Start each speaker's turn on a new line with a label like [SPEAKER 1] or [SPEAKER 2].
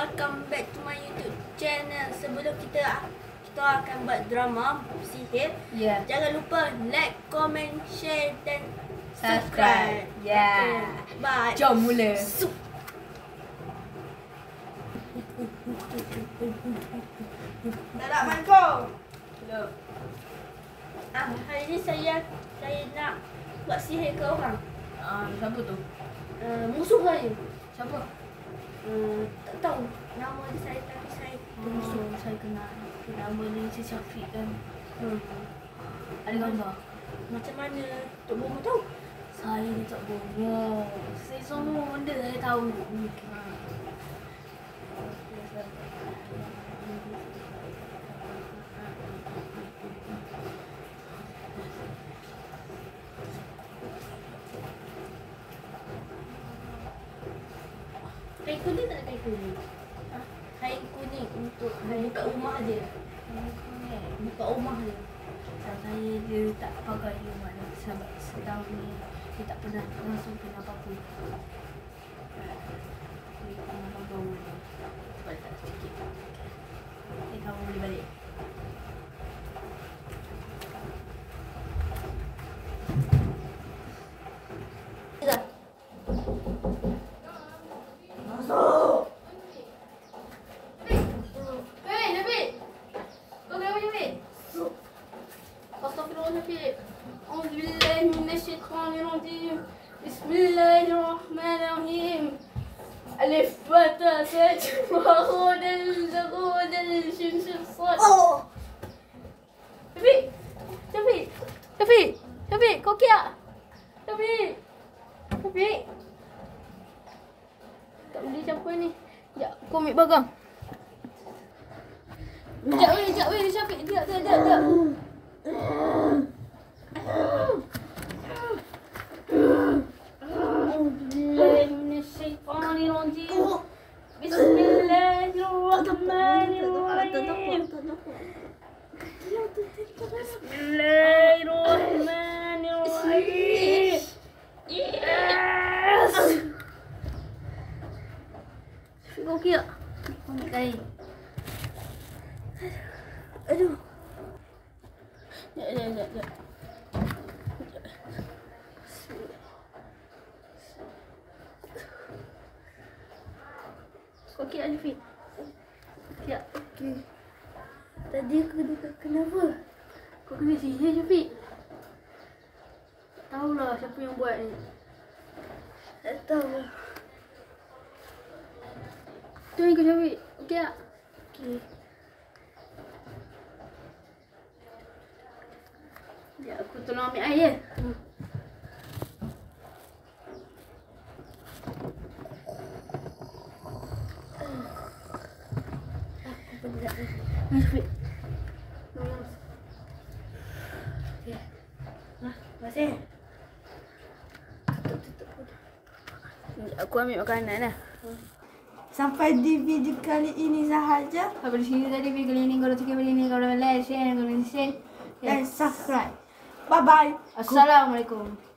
[SPEAKER 1] welcome back to my YouTube channel. Sebelum kita akan buat drama sihir, jangan lupa like, comment, share dan subscribe. Okay. Bye.
[SPEAKER 2] Jom mula.
[SPEAKER 1] Tak nak main kau. Hello. Hari ni saya nak buat sihir ke orang.
[SPEAKER 2] Siapa tu?
[SPEAKER 1] Musuh saya.
[SPEAKER 2] Siapa?
[SPEAKER 1] Tak tahu nama dia saya, tapi saya musuh.
[SPEAKER 2] Saya kenal. Nama ni si Syafiq kan. Ada gambar?
[SPEAKER 1] Macam mana Tok Bomo tahu?
[SPEAKER 2] Saya ni tak bohong. Saya semua benda saya tahu.
[SPEAKER 1] Kain kuning tak ada kain kuning? Kain kuning untuk buka rumah dia. Buka rumah dia.
[SPEAKER 2] Saya dia tak pakai rumah dia sebab setahun ni dia tak pernah langsung kena apa-apa. Dia tak pernah pakai rumah dia. Sebab tak sedikit. Dia tahu boleh balik.
[SPEAKER 1] Bismillahirrahmanirrahim. Alif ba ta sa wa khudal shin shin sad. Syafiq, kau kia? Syafiq. Tak boleh siapa ni? Sekejap, aku ambil bagang. Sekejap weh, Syafiq. Sekejap. Bismillahirrahmanirrahim. Bismillahirrahmanirrahim. Yes. Kau kira? Ambil kain. Aduh. Sekejap. Okey, Alifit. Ya, okey. Tadi aku kenapa? Kau kena sihir, Syafiq. Tak tahulah siapa yang buat ni. Tak tahu. Tu ni kau, Syafiq. Okey tak? Okey. Ya, aku tolong ambil air je. Syafiq. Okey. Terima kasih. Tutup. Aku ambil makanan lah.
[SPEAKER 2] Sampai di video kali ini sahaja.
[SPEAKER 1] Sampai di sini tadi video kali ini. Kalau suka video ini, kalau like, share, dan subscribe.
[SPEAKER 2] Bye bye.
[SPEAKER 1] Assalamualaikum.